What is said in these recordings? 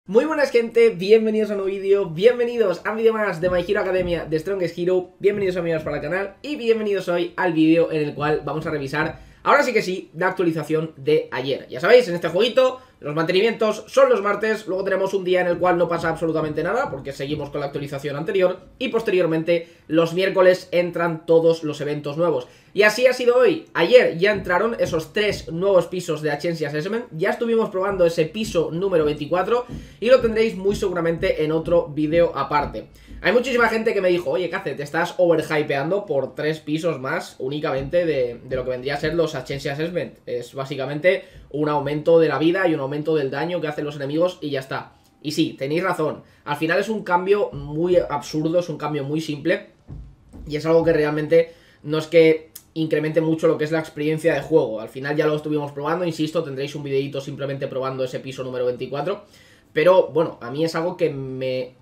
Muy buenas gente, bienvenidos a un nuevo vídeo, bienvenidos a un vídeo más de My Hero Academia de Strongest Hero, bienvenidos amigos para el canal y bienvenidos hoy al vídeo en el cual vamos a revisar, ahora sí que sí, la actualización de ayer. Ya sabéis, en este jueguito los mantenimientos son los martes, luego tenemos un día en el cual no pasa absolutamente nada porque seguimos con la actualización anterior y posteriormente los miércoles entran todos los eventos nuevos. Y así ha sido hoy. Ayer ya entraron esos 3 nuevos pisos de Agency Assessment. Ya estuvimos probando ese piso número 24 y lo tendréis muy seguramente en otro vídeo aparte. Hay muchísima gente que me dijo, oye, Cace, te estás overhypeando por 3 pisos más únicamente de lo que vendría a ser los Agency Assessment. Es básicamente un aumento de la vida y un aumento del daño que hacen los enemigos y ya está. Y sí, tenéis razón. Al final es un cambio muy absurdo, es un cambio muy simple y es algo que realmente no es que incremente mucho lo que es la experiencia de juego. Al final ya lo estuvimos probando, insisto, tendréis un videito simplemente probando ese piso número 24. Pero bueno, a mí es algo que me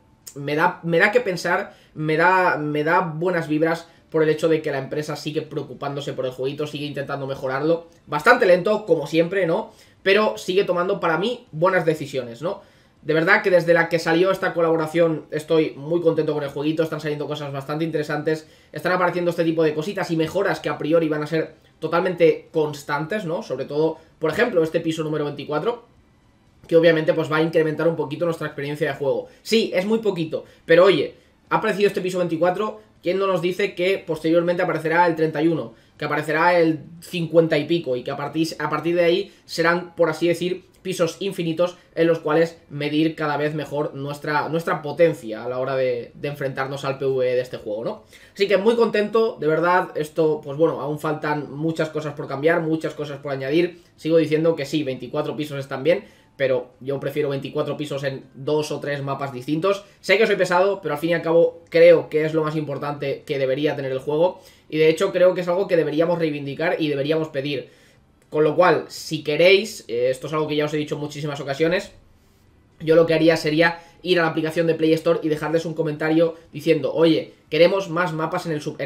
da que pensar, me da buenas vibras por el hecho de que la empresa sigue preocupándose por el jueguito, sigue intentando mejorarlo. Bastante lento, como siempre, ¿no? Pero sigue tomando, para mí, buenas decisiones, ¿no? De verdad que desde la que salió esta colaboración estoy muy contento con el jueguito, están saliendo cosas bastante interesantes, están apareciendo este tipo de cositas y mejoras que a priori van a ser totalmente constantes, ¿no? Sobre todo, por ejemplo, este piso número 24, que obviamente pues va a incrementar un poquito nuestra experiencia de juego. Sí, es muy poquito, pero oye, ha aparecido este piso 24, ¿quién no nos dice que posteriormente aparecerá el 31? Que aparecerá el 50 y pico y que a partir de ahí serán, por así decir, pisos infinitos en los cuales medir cada vez mejor nuestra potencia a la hora de enfrentarnos al PvE de este juego, ¿no? Así que muy contento, de verdad, esto, pues bueno, aún faltan muchas cosas por cambiar, muchas cosas por añadir, sigo diciendo que sí, 24 pisos están bien, pero yo prefiero 24 pisos en 2 o 3 mapas distintos. Sé que soy pesado, pero al fin y al cabo creo que es lo más importante que debería tener el juego, y de hecho creo que es algo que deberíamos reivindicar y deberíamos pedir. Con lo cual, si queréis, esto es algo que ya os he dicho en muchísimas ocasiones, yo lo que haría sería ir a la aplicación de Play Store y dejarles un comentario diciendo, oye, queremos más mapas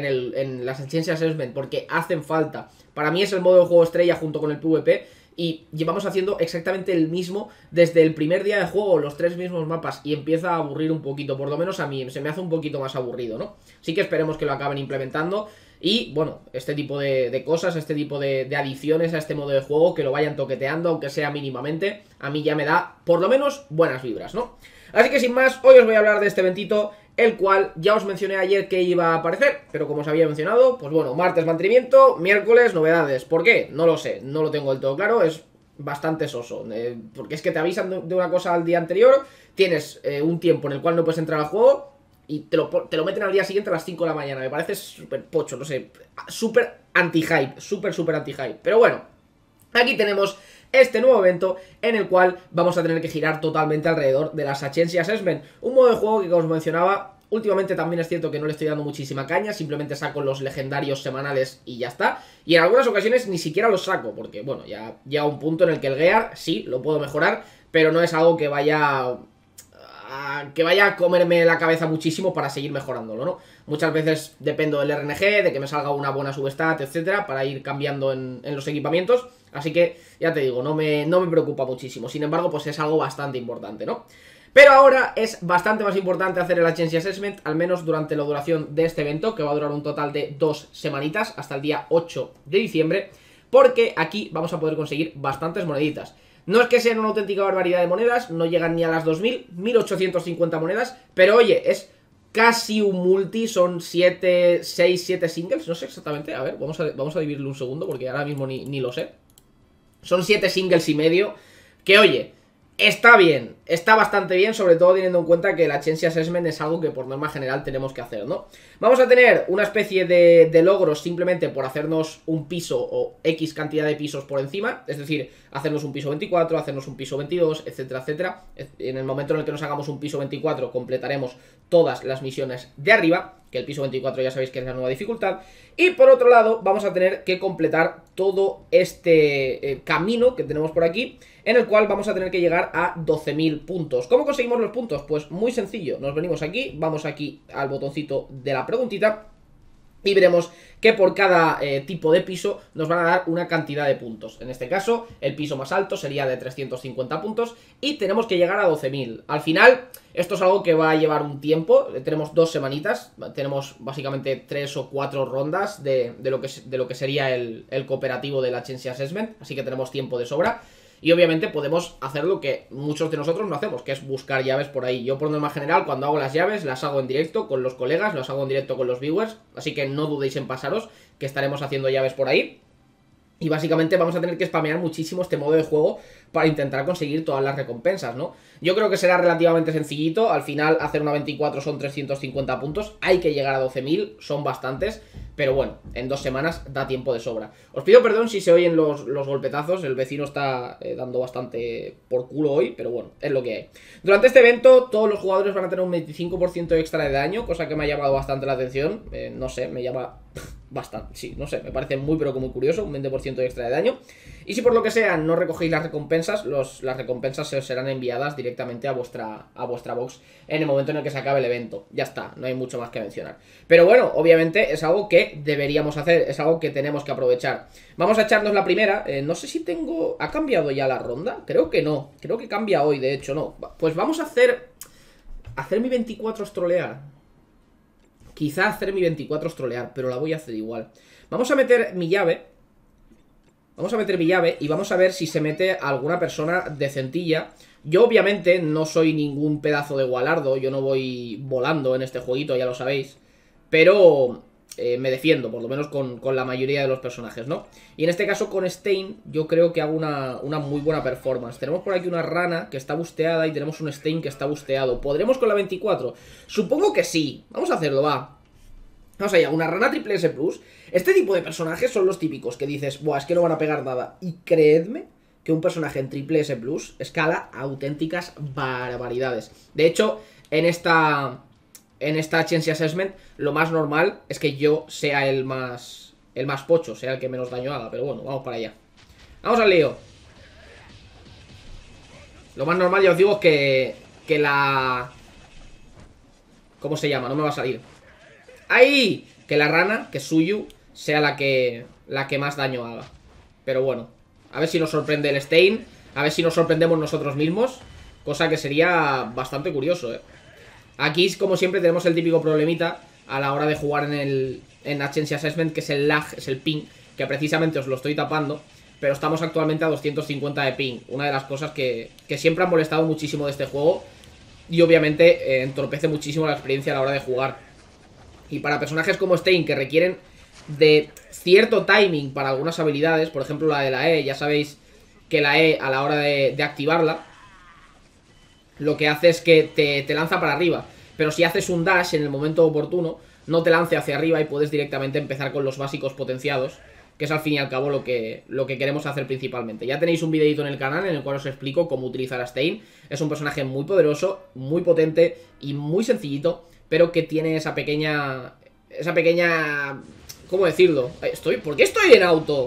en las Agency Assessment porque hacen falta. Para mí es el modo de juego estrella junto con el PvP y llevamos haciendo exactamente el mismo desde el primer día de juego, los 3 mismos mapas, y empieza a aburrir un poquito, por lo menos a mí se me hace un poquito más aburrido, ¿no? Así que esperemos que lo acaben implementando. Y bueno, este tipo de cosas, este tipo de adiciones a este modo de juego, que lo vayan toqueteando, aunque sea mínimamente, a mí ya me da, por lo menos, buenas vibras, ¿no? Así que sin más, hoy os voy a hablar de este eventito, el cual ya os mencioné ayer que iba a aparecer, pero como os había mencionado, pues bueno, martes mantenimiento, miércoles novedades. ¿Por qué? No lo sé, no lo tengo del todo claro, es bastante soso, porque es que te avisan de una cosa al día anterior, tienes un tiempo en el cual no puedes entrar al juego y te lo meten al día siguiente a las 5 de la mañana. Me parece súper pocho, no sé, súper anti-hype, súper anti-hype. Pero bueno, aquí tenemos este nuevo evento en el cual vamos a tener que girar totalmente alrededor de las Agency Assessment. Un modo de juego que, como os mencionaba, últimamente también es cierto que no le estoy dando muchísima caña, simplemente saco los legendarios semanales y ya está. Y en algunas ocasiones ni siquiera los saco, porque bueno, ya llega un punto en el que el Gear sí, lo puedo mejorar, pero no es algo que vaya a comerme la cabeza muchísimo para seguir mejorándolo, ¿no? Muchas veces dependo del RNG, de que me salga una buena substat, etcétera, para ir cambiando en los equipamientos. Así que, ya te digo, no me preocupa muchísimo. Sin embargo, pues es algo bastante importante, ¿no? Pero ahora es bastante más importante hacer el Agency Assessment, al menos durante la duración de este evento, que va a durar un total de 2 semanitas, hasta el día 8 de diciembre, porque aquí vamos a poder conseguir bastantes moneditas. No es que sean una auténtica barbaridad de monedas, no llegan ni a las 2000, 1850 monedas, pero oye, es casi un multi, son 6, 7 singles, no sé exactamente, a ver, vamos a dividirlo un segundo porque ahora mismo ni lo sé. Son 7 singles y medio, que oye, está bien, está bastante bien, sobre todo teniendo en cuenta que el Agency Assessment es algo que por norma general tenemos que hacer, ¿no? Vamos a tener una especie de logros simplemente por hacernos un piso o X cantidad de pisos por encima, es decir, hacernos un piso 24, hacernos un piso 22, etcétera, etcétera. En el momento en el que nos hagamos un piso 24 completaremos todas las misiones de arriba, que el piso 24 ya sabéis que es la nueva dificultad. Y por otro lado vamos a tener que completar todo este camino que tenemos por aquí, en el cual vamos a tener que llegar a 12.000 puntos. ¿Cómo conseguimos los puntos? Pues muy sencillo, nos venimos aquí, vamos aquí al botoncito de la preguntita Y veremos que por cada tipo de piso nos van a dar una cantidad de puntos. En este caso, el piso más alto sería de 350 puntos y tenemos que llegar a 12.000. Al final, esto es algo que va a llevar un tiempo. Tenemos 2 semanitas, tenemos básicamente 3 o 4 rondas de lo que sería el cooperativo de la Chancy Assessment. Así que tenemos tiempo de sobra. Y obviamente podemos hacer lo que muchos de nosotros no hacemos, que es buscar llaves por ahí. Yo por norma general cuando hago las llaves las hago en directo con los colegas, las hago en directo con los viewers. Así que no dudéis en pasaros que estaremos haciendo llaves por ahí. Y básicamente vamos a tener que spamear muchísimo este modo de juego para intentar conseguir todas las recompensas, ¿no? Yo creo que será relativamente sencillito. Al final hacer una 24 son 350 puntos. Hay que llegar a 12.000, son bastantes. Pero bueno, en 2 semanas da tiempo de sobra. Os pido perdón si se oyen los golpetazos. El vecino está dando bastante por culo hoy, pero bueno, es lo que hay. Durante este evento todos los jugadores van a tener un 25% extra de daño, cosa que me ha llamado bastante la atención. No sé, me llama bastante, sí, no sé, me parece muy pero que muy curioso, un 20% extra de daño. Y si por lo que sea no recogéis las recompensas, las recompensas se os serán enviadas directamente a vuestra box en el momento en el que se acabe el evento. Ya está, no hay mucho más que mencionar. Pero bueno, obviamente es algo que deberíamos hacer, es algo que tenemos que aprovechar. Vamos a echarnos la primera, no sé si tengo... ¿Ha cambiado ya la ronda? Creo que no, creo que cambia hoy, de hecho no. Pues vamos a hacer mi 24 trolear. Quizá hacer mi 24 es trolear, pero la voy a hacer igual. Vamos a meter mi llave. Vamos a meter mi llave y vamos a ver si se mete alguna persona decentilla. Yo obviamente no soy ningún pedazo de gualardo, yo no voy volando en este jueguito, ya lo sabéis. Pero me defiendo, por lo menos con la mayoría de los personajes, ¿no? Y en este caso con Stein yo creo que hago una muy buena performance. Tenemos por aquí una rana que está busteada y tenemos un Stein que está busteado. ¿Podremos con la 24? Supongo que sí. Vamos a hacerlo, va. Vamos allá, una rana triple S Plus. Este tipo de personajes son los típicos que dices, buah, es que no van a pegar nada. Y creedme que un personaje en triple S Plus escala auténticas barbaridades. De hecho, en esta Chancy Assessment, lo más normal es que yo sea el más pocho, sea el que menos daño haga. Pero bueno, vamos para allá. Vamos al lío. Lo más normal, ya os digo, es que la... ¿Cómo se llama? No me va a salir. ¡Ahí! Que la rana, que Suyu, sea la que más daño haga. Pero bueno, a ver si nos sorprende el Stein. A ver si nos sorprendemos nosotros mismos. Cosa que sería bastante curioso, ¿eh? Aquí, como siempre, tenemos el típico problemita a la hora de jugar en la Chancy Assessment, que es el lag, es el ping, que precisamente os lo estoy tapando. Pero estamos actualmente a 250 de ping. Una de las cosas que siempre han molestado muchísimo de este juego. Y obviamente entorpece muchísimo la experiencia a la hora de jugar. Y para personajes como Stein, que requieren de cierto timing para algunas habilidades, por ejemplo la de la E, ya sabéis que la E a la hora de activarla, lo que hace es que te lanza para arriba. Pero si haces un dash en el momento oportuno, no te lance hacia arriba y puedes directamente empezar con los básicos potenciados, que es al fin y al cabo lo que queremos hacer principalmente. Ya tenéis un videito en el canal en el cual os explico cómo utilizar a Stein. Es un personaje muy poderoso, muy potente y muy sencillito, pero que tiene esa pequeña... ¿Cómo decirlo? ¿Por qué estoy en auto?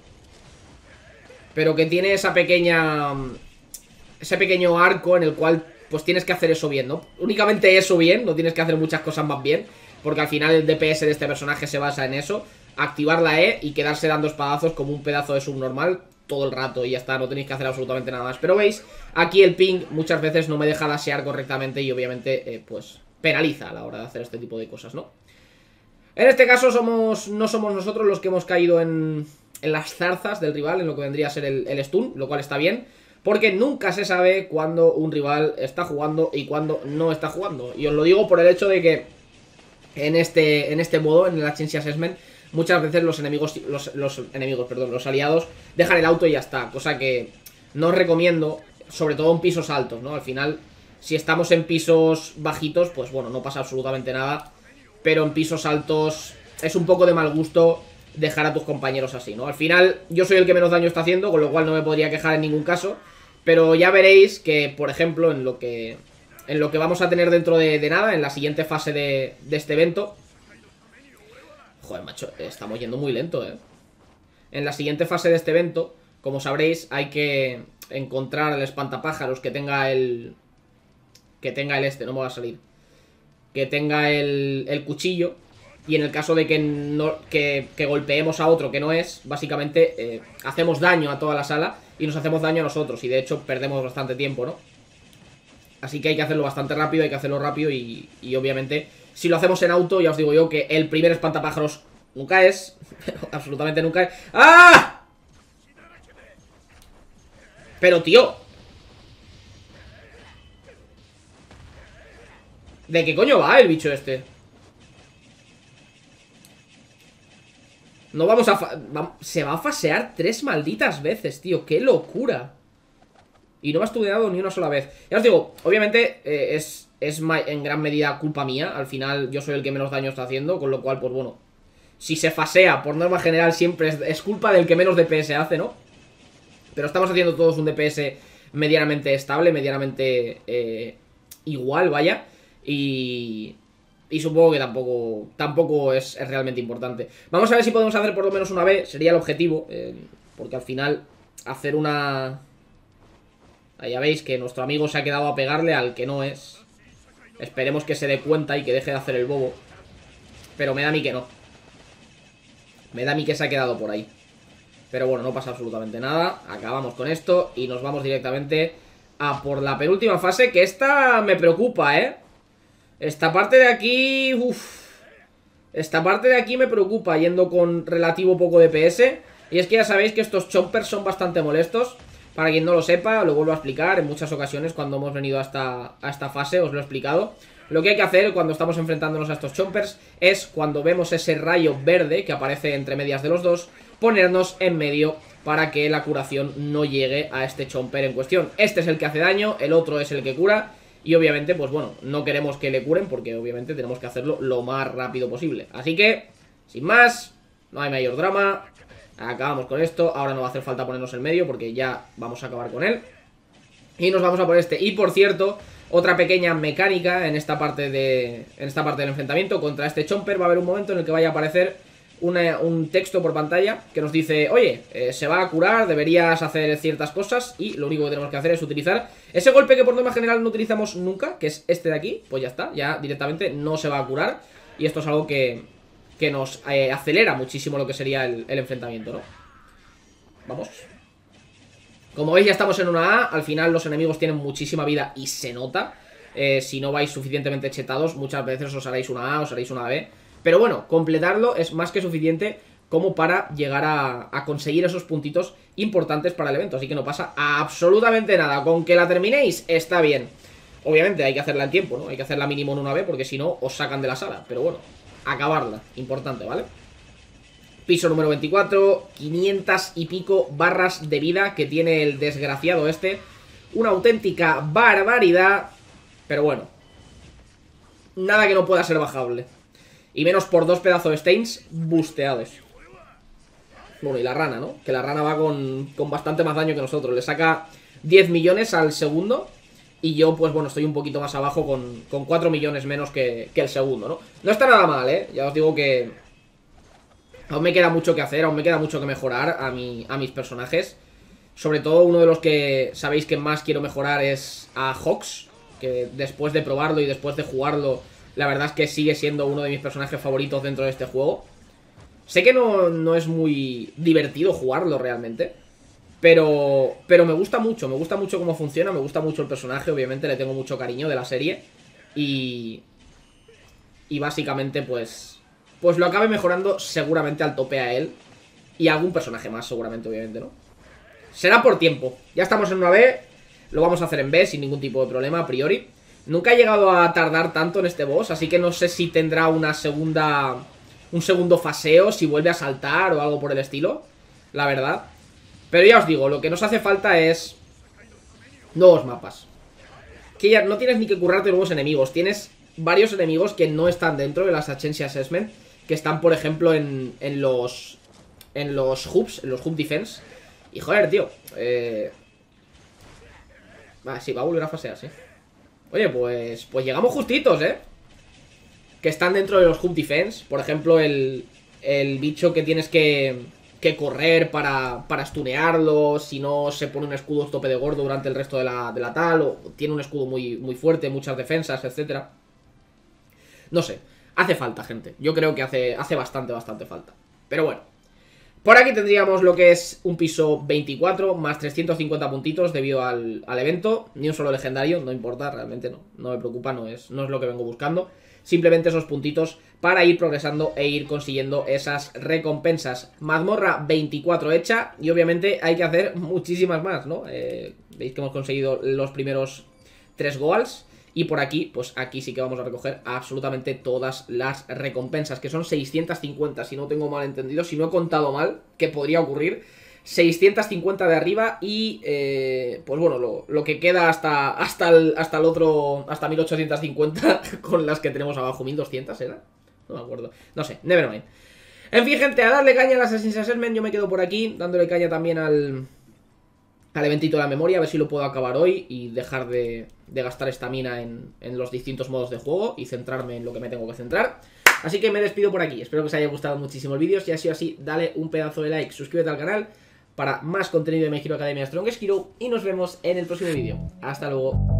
Pero que tiene esa pequeña... ese pequeño arco en el cual pues tienes que hacer eso bien, ¿no? Únicamente eso bien, no tienes que hacer muchas cosas más bien, porque al final el DPS de este personaje se basa en eso. Activar la E y quedarse dando espadazos como un pedazo de subnormal todo el rato y ya está, no tenéis que hacer absolutamente nada más. Pero veis, aquí el ping muchas veces no me deja dashear correctamente y obviamente pues penaliza a la hora de hacer este tipo de cosas, ¿no? En este caso no somos nosotros los que hemos caído en las zarzas del rival, en lo que vendría a ser el stun, lo cual está bien, porque nunca se sabe cuándo un rival está jugando y cuándo no está jugando. Y os lo digo por el hecho de que en este modo, en la Chancy Assessment, muchas veces los aliados dejan el auto y ya está. Cosa que no os recomiendo, sobre todo en pisos altos, ¿no? Al final, si estamos en pisos bajitos, pues bueno, no pasa absolutamente nada. Pero en pisos altos es un poco de mal gusto dejar a tus compañeros así, ¿no? Al final, yo soy el que menos daño está haciendo, con lo cual no me podría quejar en ningún caso. Pero ya veréis que, por ejemplo, en lo que vamos a tener dentro de nada, en la siguiente fase de este evento... Joder, macho, estamos yendo muy lento, ¿eh? En la siguiente fase de este evento, como sabréis, hay que encontrar al espantapájaros que tenga el... no me va a salir. Que tenga el cuchillo. Y en el caso de que, que golpeemos a otro que no es, básicamente hacemos daño a toda la sala y nos hacemos daño a nosotros. Y de hecho perdemos bastante tiempo, ¿no? Así que hay que hacerlo bastante rápido, hay que hacerlo rápido y obviamente si lo hacemos en auto, ya os digo yo que el primer espantapájaros nunca es, absolutamente nunca es. ¡Ah! Pero tío, ¿de qué coño va el bicho este? No vamos a... Se va a fasear 3 malditas veces, tío. ¡Qué locura! Y no me ha estudiado ni una sola vez. Ya os digo, obviamente es en gran medida culpa mía. Al final yo soy el que menos daño está haciendo. Con lo cual, pues bueno, si se fasea, por norma general siempre es culpa del que menos DPS hace, ¿no? Pero estamos haciendo todos un DPS medianamente estable, medianamente igual, vaya. Y supongo que tampoco es realmente importante. Vamos a ver si podemos hacer por lo menos una B. Sería el objetivo, porque al final hacer una... Ahí ya veis que nuestro amigo se ha quedado a pegarle al que no es. Esperemos que se dé cuenta y que deje de hacer el bobo. Pero me da a mí que no. Me da a mí que se ha quedado por ahí. Pero bueno, no pasa absolutamente nada. Acabamos con esto y nos vamos directamente a por la penúltima fase. Que esta me preocupa, ¿eh? Esta parte de aquí... Uff. Esta parte de aquí me preocupa, yendo con relativo poco DPS. Y es que ya sabéis que estos chompers son bastante molestos. Para quien no lo sepa, lo vuelvo a explicar. En muchas ocasiones cuando hemos venido a esta fase os lo he explicado. Lo que hay que hacer cuando estamos enfrentándonos a estos chompers es, cuando vemos ese rayo verde que aparece entre medias de los dos, ponernos en medio para que la curación no llegue a este chomper en cuestión. Este es el que hace daño, el otro es el que cura. Y obviamente, pues bueno, no queremos que le curen porque obviamente tenemos que hacerlo lo más rápido posible. Así que, sin más, no hay mayor drama. Acabamos con esto. Ahora no va a hacer falta ponernos en medio porque ya vamos a acabar con él. Y nos vamos a por este. Y por cierto, otra pequeña mecánica en esta parte del enfrentamiento contra este chomper. Va a haber un momento en el que vaya a aparecer un texto por pantalla que nos dice: oye, se va a curar, deberías hacer ciertas cosas. Y lo único que tenemos que hacer es utilizar ese golpe que por norma general no utilizamos nunca, que es este de aquí. Pues ya está, ya directamente no se va a curar. Y esto es algo que nos acelera muchísimo lo que sería el enfrentamiento, ¿no? Vamos. Como veis ya estamos en una A. Al final los enemigos tienen muchísima vida y se nota. Si no vais suficientemente chetados, muchas veces os haréis una A, os haréis una B. Pero bueno, completarlo es más que suficiente como para llegar a conseguir esos puntitos importantes para el evento. Así que no pasa absolutamente nada. Con que la terminéis, está bien. Obviamente hay que hacerla en tiempo, ¿no? Hay que hacerla mínimo en una B porque si no os sacan de la sala. Pero bueno, acabarla, importante, ¿vale? Piso número 24, 500 y pico barras de vida que tiene el desgraciado este. Una auténtica barbaridad. Pero bueno, nada que no pueda ser bajable. Y menos por 2 pedazos de stains busteados. Bueno, y la rana, ¿no? Que la rana va con bastante más daño que nosotros. Le saca 10 millones al segundo. Y yo, pues bueno, estoy un poquito más abajo con 4 millones menos que el segundo, ¿no? No está nada mal, ¿eh? Ya os digo que aún me queda mucho que hacer, aún me queda mucho que mejorar a mis personajes. Sobre todo uno de los que sabéis que más quiero mejorar es a Hawks, que después de probarlo y después de jugarlo, la verdad es que sigue siendo uno de mis personajes favoritos dentro de este juego. Sé que no es muy divertido jugarlo realmente, pero me gusta mucho cómo funciona, me gusta mucho el personaje, obviamente le tengo mucho cariño de la serie. Y básicamente pues lo acabe mejorando seguramente al tope a él. Y a algún personaje más seguramente, obviamente, ¿no? Será por tiempo, ya estamos en una B, lo vamos a hacer en B sin ningún tipo de problema a priori. Nunca he llegado a tardar tanto en este boss, así que no sé si tendrá un segundo faseo, si vuelve a saltar o algo por el estilo, la verdad. Pero ya os digo, lo que nos hace falta es nuevos mapas. Que ya no tienes ni que currarte nuevos enemigos, tienes varios enemigos que no están dentro de las Agency Assessment, que están, por ejemplo, en los hubs, en los hub defense. Y joder, tío, sí, va a volver a fasear, sí. Oye, pues llegamos justitos, que están dentro de los hub defense. Por ejemplo, el bicho que tienes que correr para stunearlo. Si no se pone un escudo tope de gordo durante el resto de la tal. O tiene un escudo muy, muy fuerte, muchas defensas, etcétera. No sé, hace falta, gente. Yo creo que hace bastante falta. Pero bueno. Por aquí tendríamos lo que es un piso 24 más 350 puntitos debido al evento. Ni un solo legendario, no importa, realmente no me preocupa, no es lo que vengo buscando. Simplemente esos puntitos para ir progresando e ir consiguiendo esas recompensas. Mazmorra 24 hecha y obviamente hay que hacer muchísimas más, ¿no? Veis que hemos conseguido los primeros 3 goals. Y por aquí, pues aquí sí que vamos a recoger absolutamente todas las recompensas, que son 650, si no tengo mal entendido, si no he contado mal, que podría ocurrir. 650 de arriba y, pues bueno, lo que queda hasta el otro, hasta 1850 con las que tenemos abajo. 1200, ¿era? No me acuerdo. No sé, nevermind. En fin, gente, a darle caña a las Assassin's Assessment. Yo me quedo por aquí, dándole caña también al eventito de la memoria, a ver si lo puedo acabar hoy y dejar de gastar estamina en los distintos modos de juego y centrarme en lo que me tengo que centrar. Así que me despido por aquí, espero que os haya gustado muchísimo el vídeo. Si ha sido así, dale un pedazo de like, suscríbete al canal para más contenido de My Hero Academia Strongest Hero y nos vemos en el próximo vídeo. Hasta luego.